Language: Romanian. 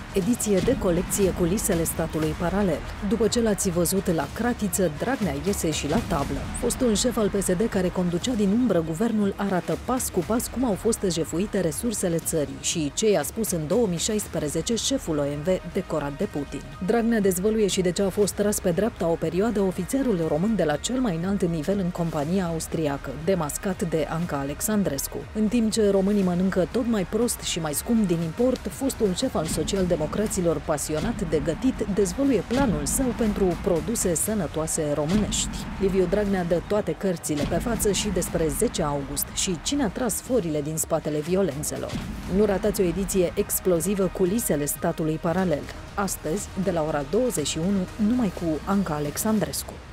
Ediție de colecție Culisele statului paralel. După ce l-ați văzut la cratiță, Dragnea iese și la tablă. Fostul șef al PSD care conducea din umbră guvernul arată pas cu pas cum au fost jefuite resursele țării și ce i-a spus în 2016 șeful OMV decorat de Putin. Dragnea dezvăluie și de ce a fost tras pe dreapta o perioadă ofițerul român de la cel mai înalt nivel în compania austriacă, demascat de Anca Alexandrescu. În timp ce românii mănâncă tot mai prost și mai scump din import, fostul șef al social-democraților pasionat de gătit dezvăluie planul său pentru produse sănătoase românești. Liviu Dragnea dă toate cărțile pe față și despre 10 august și cine a tras forile din spatele violențelor. Nu ratați o ediție explozivă Culisele statului paralel. Astăzi, de la ora 21, numai cu Anca Alexandrescu.